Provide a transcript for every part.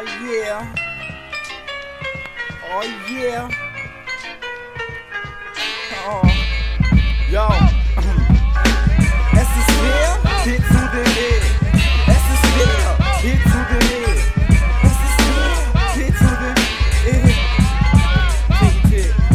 yeah. Oh yeah. Oh. Yo. Es ist leer, P zu dem E. Es ist leer, P zu dem E. Es ist leer, P zu dem E.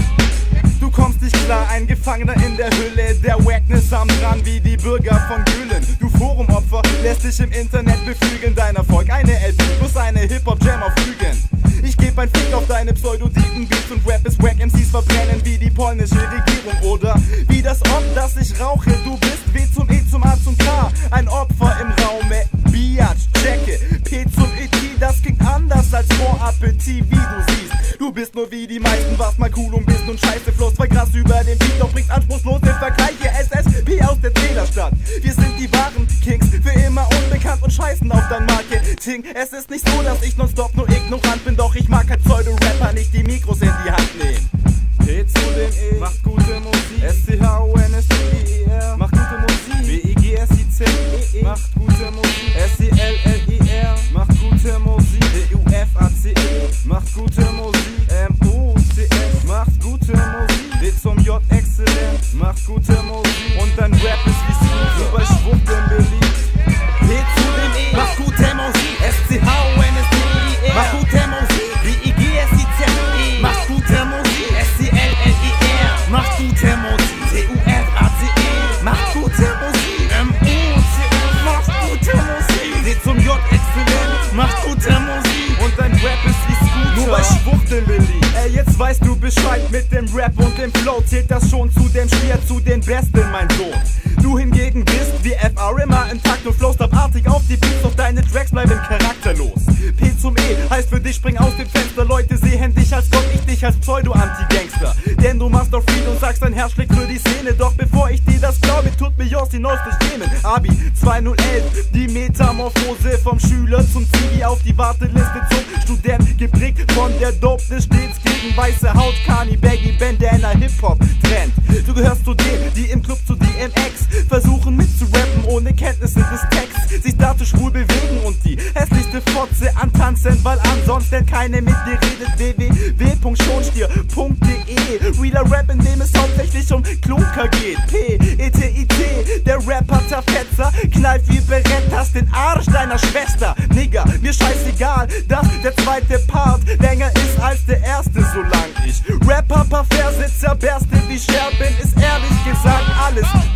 T. Du kommst nicht klar, ein Gefangener in der Hülle, der Wackness am Dran wie die Bürger von Gülen. Du Forumopfer, lässt dich im Internet beflügeln. Dein Erfolg, eine LP plus eine Hip-Hop-Jam auf Lügen. Ich geb ein Fick auf deine Pseudoditen-Beats und Rap ist wack, MCs verbrennen wie die polnische Regierung. Oder wie das Ob, das ich rauche, du bist W zum E zum A zum K. Ein Opfer im Raume, Biatch, checke, P zum ET, das klingt anders als vor Appetit, wie du siehst. Du bist nur wie die meisten, warst mal cool und bist nun scheiße, floss voll krass über den Beat, doch bringst anspruchslose Vergleiche, SSP aus der Zählerstadt. Wir sind die wahren Kings, für immer unbekannt und scheißen auf dein Marketing. Es ist nicht so, dass ich nonstop nur ignorant bin, doch ich mag halt Pseudo-Rapper nicht die Mikros in die Hand nehmen. P zu dem E, macht gute Musik. S-C-H-O-N-S-T-I-E-R, macht gute Musik. B-I-G-S-I-C, macht gute Musik. S-C-L-L-I-R, macht gute Musik. D-U-F-A-C-E, macht gute Musik. M-O-C-S, macht gute Musik. D zum J, exzellent, macht gute Musik. Und dein Rap ist wie Scooter, bei Schwuchteln beliebt. P zu dem E, macht gute Musik. S-C-H-O-N-S-T-I-E-R, macht gute Musik. B-I-G-S-I-C-E, macht gute Musik. S-C-L-L-I-R, macht gute Musik. D-U-F-A-C-E, macht gute Musik. M-O-C-S, macht gute Musik. D zum J, exzellent, macht gute Musik. Und dein Rap ist wie Scooter, nur bei Schwuchteln beliebt. Ey, jetzt weißt du Bescheid mit dem Rap und dem Flow. Zählt das schon zu dem Stier, zu den Besten, mein Sohn. Du hingegen bist wie FR immer intakt und flowst abartig auf die Beats, doch deine Tracks bleiben charakterlos. P zum E heißt für dich, spring aus dem Fenster. Leute sehen dich als Gott, ich dich als Pseudo-Anti-Gangster. Denn du machst doch viel und sagst, dein Herz schlägt für die Szene. Doch bevor ich dir das glaube, tut mir Jossi Neues verstehen. Abi 2011, die Metamorphose vom Schüler zum Ziggy auf die Warteliste zum Student. Geprägt von der Dopeness stets gegen weiße Haut, Kani, Baggy, Bandana, Hip-Hop-Trend. Du gehörst zu denen, die im Club zu DMX versuchen mitzurappen ohne Kenntnisse des Texts, sich dazu schwul bewegen und die hässlichste Fotze antanzen, weil ansonsten keine mit dir redet. www.schonstier.de, realer Rap, in dem es hauptsächlich um Klunker geht. P-E-T-I-T, der Rapper Zerfetzer, knallt wie Berettas den Arsch deiner Schwester. Nigga, mir scheißegal, dass der zweite Part länger ist als der erste, solange ich Rapper paar Verse zerberste wie Scherben, ist ehrlich gesagt alles